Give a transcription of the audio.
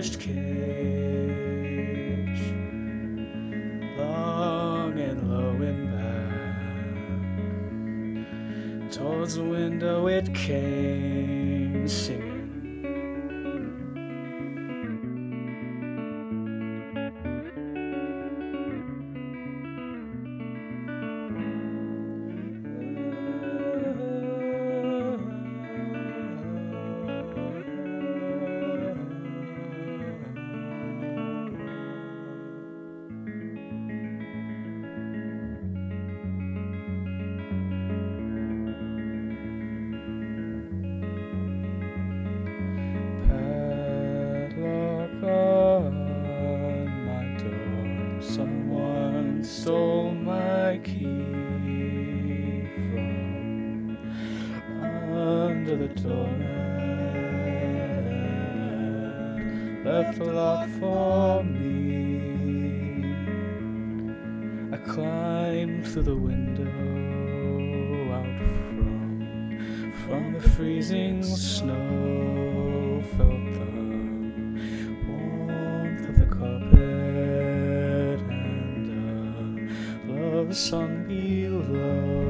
closed cage, long and low and back. Towards the window it came, singing. Someone stole my key from under the doormat, left the lock for me. I climbed through the window out from the freezing snow, felt the warmth of the carpet, the song below.